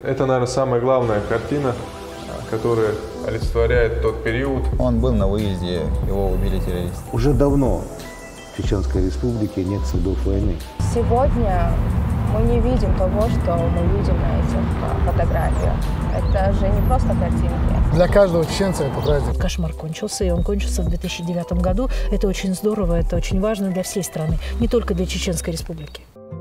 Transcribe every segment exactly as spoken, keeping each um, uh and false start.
Это, наверное, самая главная картина, которая олицетворяет тот период. Он был на выезде, его убили террористы. Уже давно в Чеченской Республике нет следов войны. Сегодня мы не видим того, что мы видим на этих фотографиях. Это же не просто картинки. Для каждого чеченца это праздник. Кошмар кончился, и он кончился в две тысячи девятом году. Это очень здорово, это очень важно для всей страны, не только для Чеченской Республики.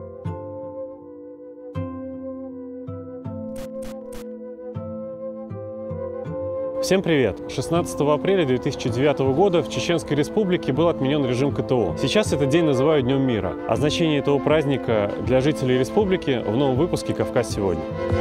Всем привет! шестнадцатого апреля две тысячи девятого года в Чеченской Республике был отменен режим ка тэ о. Сейчас этот день называют Днем мира. О значении этого праздника для жителей республики в новом выпуске «Кавказ сегодня».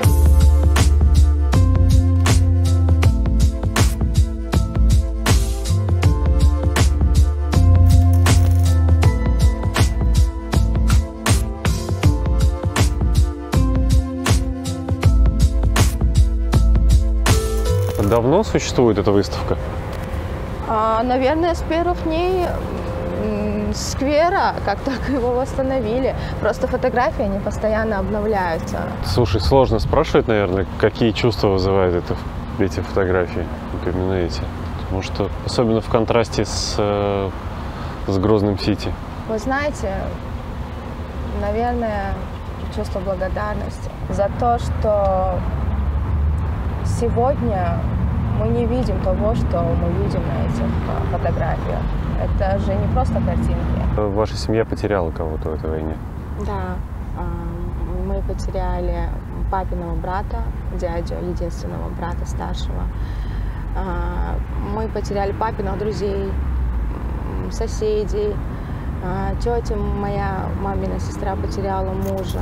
Давно существует эта выставка? А, наверное, с первых дней сквера, как только его восстановили. Просто фотографии, они постоянно обновляются. Слушай, сложно спрашивать, наверное, какие чувства вызывают это, эти фотографии, именно эти. Потому что, особенно в контрасте с, с Грозным Сити. Вы знаете, наверное, чувство благодарности за то, что сегодня мы не видим того, что мы видим на этих фотографиях. Это же не просто картинки. Ваша семья потеряла кого-то в этой войне? Да, мы потеряли папиного брата, дядю, единственного брата старшего. Мы потеряли папиных друзей, соседей. Тетя моя, мамина сестра, потеряла мужа.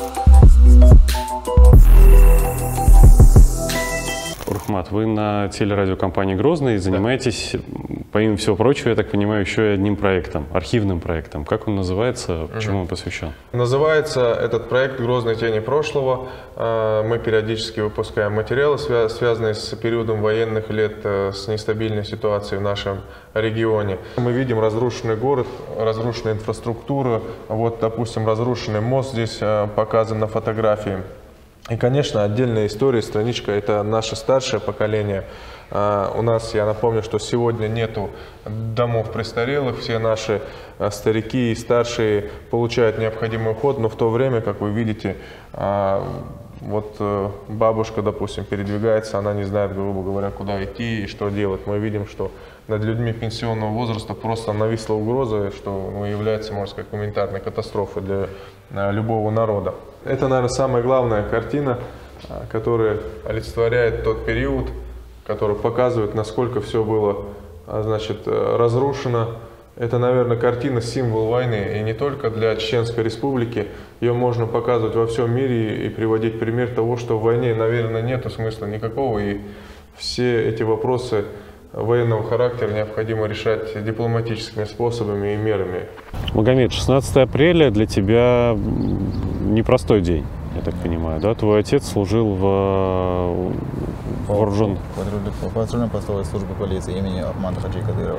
Урхмат, вы на телерадиокомпании «Грозный» занимаетесь, да, помимо всего прочего, я так понимаю, еще и одним проектом, архивным проектом. Как он называется, чему он посвящен? Называется этот проект «Грозные тени прошлого». Мы периодически выпускаем материалы, связанные с периодом военных лет, с нестабильной ситуацией в нашем регионе. Мы видим разрушенный город, разрушенную инфраструктуру. Вот, допустим, разрушенный мост здесь показан на фотографии. И, конечно, отдельная история, страничка – это наше старшее поколение. У нас, я напомню, что сегодня нету домов престарелых, все наши старики и старшие получают необходимый уход, но в то время, как вы видите, вот бабушка, допустим, передвигается, она не знает, грубо говоря, куда идти и что делать. Мы видим, что над людьми пенсионного возраста просто нависла угроза, что, ну, является, можно сказать, гуманитарной катастрофой для любого народа. Это, наверное, самая главная картина, которая олицетворяет тот период, который показывает, насколько все было, значит, разрушено. Это, наверное, картина символ войны, и не только для Чеченской Республики. Ее можно показывать во всем мире и приводить пример того, что в войне, наверное, нет смысла никакого, и все эти вопросы военного характера необходимо решать дипломатическими способами и мерами. Магомед, шестнадцатое апреля для тебя непростой день, я так понимаю, да? Твой отец служил в вооруженной... Патрульной постовой службе полиции имени Ахмада Хаджи Кадырова.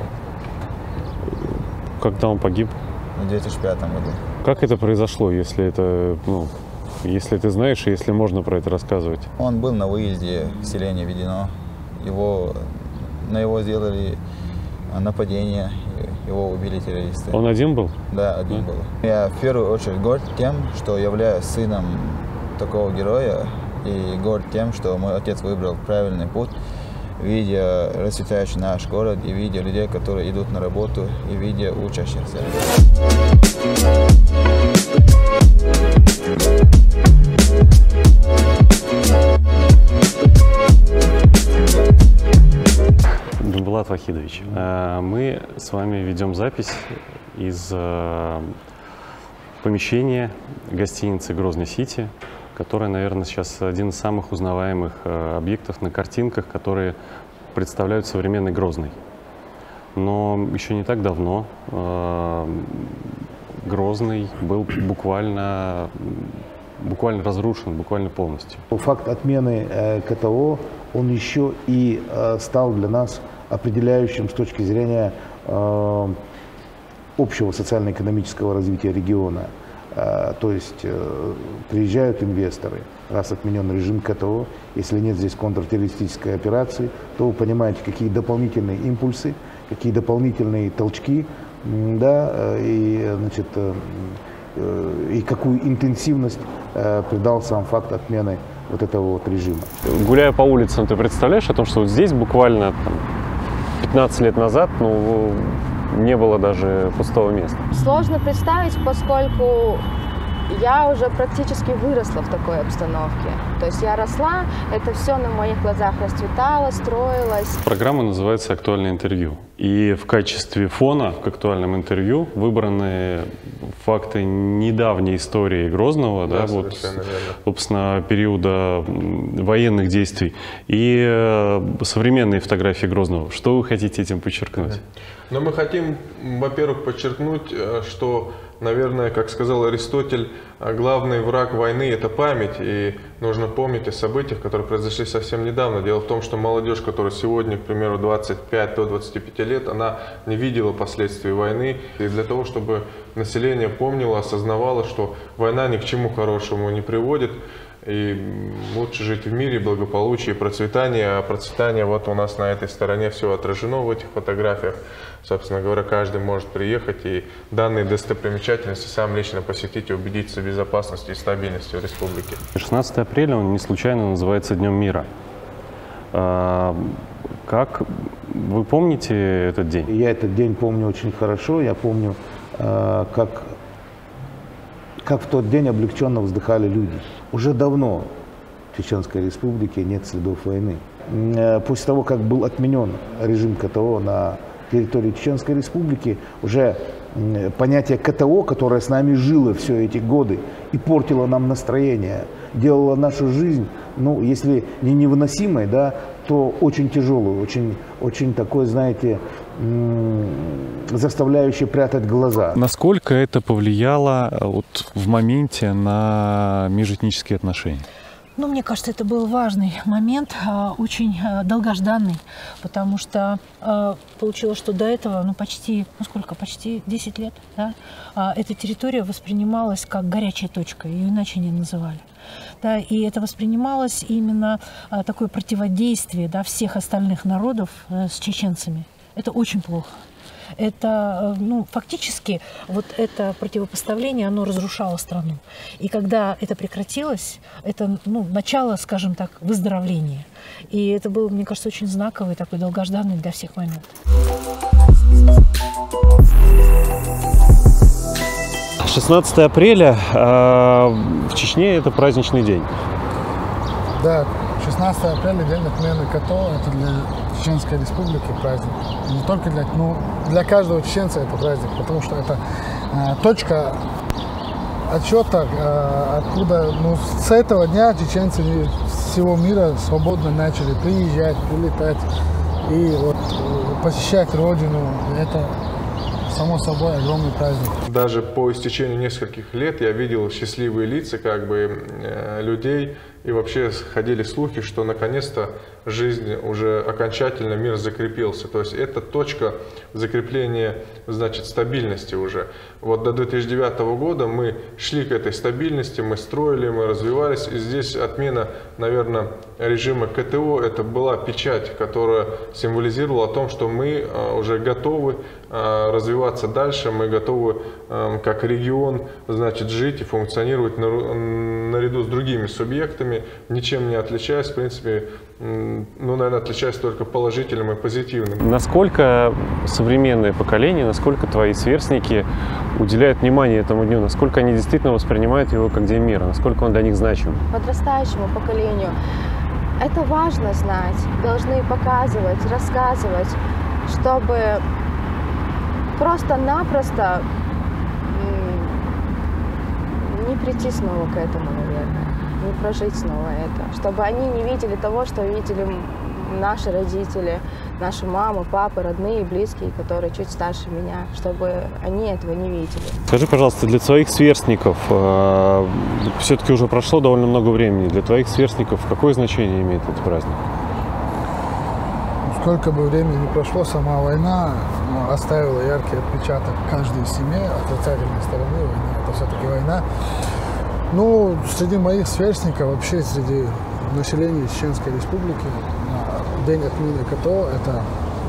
Когда он погиб? В две тысячи пятом году. Как это произошло, если это, ну, если ты знаешь и если можно про это рассказывать? Он был на выезде в селение Ведено. Его, на его сделали нападение, его убили террористы. Он один был? Да, один да? был. Я в первую очередь горд тем, что являюсь сыном такого героя, и горд тем, что мой отец выбрал правильный путь, видя расцветающий наш город, и видя людей, которые идут на работу, и видя учащихся. Булат Вахидович, мы с вами ведем запись из помещения гостиницы «Грозный Сити», которая, наверное, сейчас один из самых узнаваемых объектов на картинках, которые представляют современный Грозный. Но еще не так давно Грозный был буквально, буквально разрушен, буквально полностью. Факт отмены ка тэ о, он еще и стал для нас определяющим с точки зрения общего социально-экономического развития региона. То есть приезжают инвесторы, раз отменен режим КТО, если нет здесь контртеррористической операции, то вы понимаете, какие дополнительные импульсы, какие дополнительные толчки, да, и, значит, и какую интенсивность придал сам факт отмены вот этого вот режима. Гуляя по улицам, ты представляешь о том, что вот здесь буквально там, пятнадцать лет назад, ну, не было даже пустого места? Сложно представить, поскольку я уже практически выросла в такой обстановке. То есть я росла, это все на моих глазах расцветало, строилось. Программа называется «Актуальное интервью». И в качестве фона к актуальным интервью выбраны факты недавней истории Грозного, да, да, вот, собственно, периода военных действий, и современные фотографии Грозного. Что вы хотите этим подчеркнуть? Но мы хотим, во-первых, подчеркнуть, что, наверное, как сказал Аристотель, главный враг войны – это память. И нужно помнить о событиях, которые произошли совсем недавно. Дело в том, что молодежь, которая сегодня, к примеру, двадцать пять до двадцати пяти лет, она не видела последствий войны. И для того, чтобы население помнило, осознавало, что война ни к чему хорошему не приводит, и лучше жить в мире, благополучии, процветании. А процветание вот у нас на этой стороне все отражено в этих фотографиях. Собственно говоря, каждый может приехать и данные достопримечательности сам лично посетить и убедиться в безопасности и стабильности в республике. шестнадцатое апреля, он не случайно называется Днем мира. Как вы помните этот день? Я этот день помню очень хорошо. Я помню, как, как в тот день облегченно вздыхали люди. Уже давно в Чеченской Республике нет следов войны. После того, как был отменен режим КТО на территории Чеченской Республики, уже понятие КТО, которое с нами жило все эти годы и портило нам настроение, делало нашу жизнь, ну, если не невыносимой, да, то очень тяжелую, очень, очень такой, знаете, заставляющий прятать глаза. Насколько это повлияло вот в моменте на межэтнические отношения? Ну, мне кажется, это был важный момент, очень долгожданный, потому что получилось, что до этого, ну, почти, ну, сколько, почти десять лет, да, эта территория воспринималась как горячая точка, ее иначе не называли. Да, и это воспринималось именно такое противодействие, да, всех остальных народов с чеченцами. Это очень плохо. Это, ну, фактически, вот это противопоставление, оно разрушало страну. И когда это прекратилось, это, ну, начало, скажем так, выздоровления. И это был, мне кажется, очень знаковый, такой долгожданный для всех момент. шестнадцатое апреля э, в Чечне это праздничный день. Да, шестнадцатое апреля, день отмены КТО, это для Чеченской Республики праздник. И не только для, ну, для каждого чеченца это праздник, потому что это э, точка отсчета, э, откуда, ну, с этого дня чеченцы всего мира свободно начали приезжать, прилетать и вот посещать родину. Это, само собой, огромный праздник. Даже по истечению нескольких лет я видел счастливые лица, как бы, э, людей, и вообще ходили слухи, что наконец-то жизнь уже окончательно, мир закрепился. То есть это точка закрепления, значит, стабильности уже. Вот до две тысячи девятого года мы шли к этой стабильности, мы строили, мы развивались. И здесь отмена, наверное, режима КТО, это была печать, которая символизировала о том, что мы уже готовы развиваться дальше, мы готовы как регион, значит, жить и функционировать наряду с другими субъектами, ничем не отличаясь, в принципе, ну, наверное, отличаясь только положительным и позитивным. Насколько современное поколение, насколько твои сверстники уделяют внимание этому дню, насколько они действительно воспринимают его как День мира, насколько он для них значим? Подрастающему поколению это важно знать, должны показывать, рассказывать, чтобы просто-напросто не прийти снова к этому, наверное, не прожить снова это, чтобы они не видели того, что видели наши родители, наши мамы, папы, родные, близкие, которые чуть старше меня, чтобы они этого не видели. Скажи, пожалуйста, для твоих сверстников, э, все-таки уже прошло довольно много времени, для твоих сверстников какое значение имеет этот праздник? Сколько бы времени ни прошло, сама война, ну, оставила яркий отпечаток каждой семье, отрицательной стороны войны. это все-таки война. Ну, среди моих сверстников, вообще среди населения Чеченской Республики, день отмены КТО – это,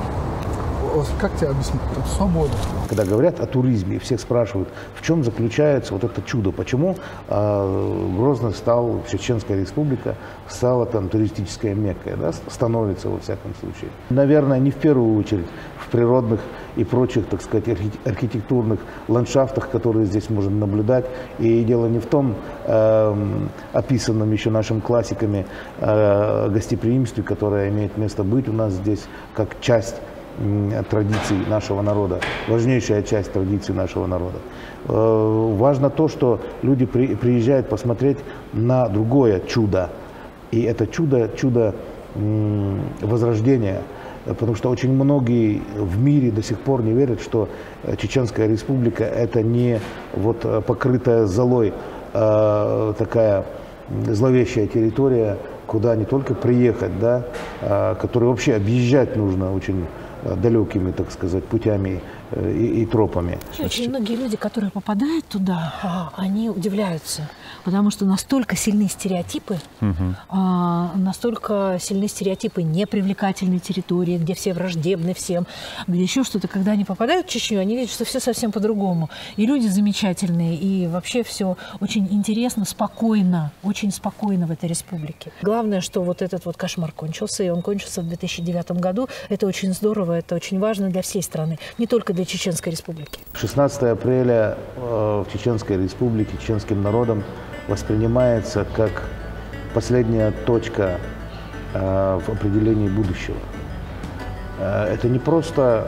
как тебе объяснить, это свобода. Когда говорят о туризме, всех спрашивают, в чем заключается вот это чудо, почему э, Грозный стал, Чеченская Республика стала там туристической Меккой, да, становится во всяком случае. Наверное, не в первую очередь в природных и прочих, так сказать, архитектурных ландшафтах, которые здесь можно наблюдать. И дело не в том э, описанном еще нашими классиками э, гостеприимстве, которое имеет место быть у нас здесь как часть традиций нашего народа, важнейшая часть традиций нашего народа. Важно то, что люди при, приезжают посмотреть на другое чудо. И это чудо, чудо возрождения. Потому что очень многие в мире до сих пор не верят, что Чеченская Республика – это не вот покрытая золой э, такая зловещая территория, куда не только приехать, да, э, которую вообще объезжать нужно очень далекими, так сказать, путями и, и тропами. Очень многие люди, которые попадают туда, они удивляются, потому что настолько сильны стереотипы, угу. настолько сильны стереотипы непривлекательной территории, где все враждебны всем, где еще что-то. Когда они попадают в Чечню, они видят, что все совсем по-другому. И люди замечательные, и вообще все очень интересно, спокойно, очень спокойно в этой республике. Главное, что вот этот вот кошмар кончился, и он кончился в две тысячи девятом году. Это очень здорово, это очень важно для всей страны, не только для Чеченской Республики. шестнадцатое апреля в Чеченской Республике чеченским народом воспринимается как последняя точка в определении будущего. Это не просто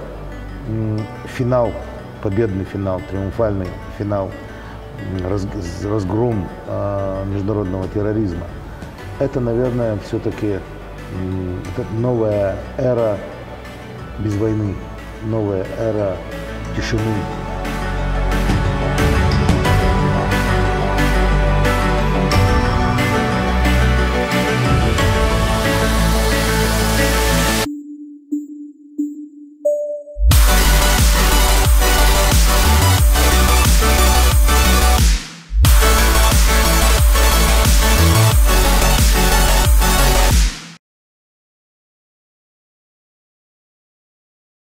финал, победный финал, триумфальный финал, разгром международного терроризма. Это, наверное, все-таки новая эра без войны, новая эра тишины.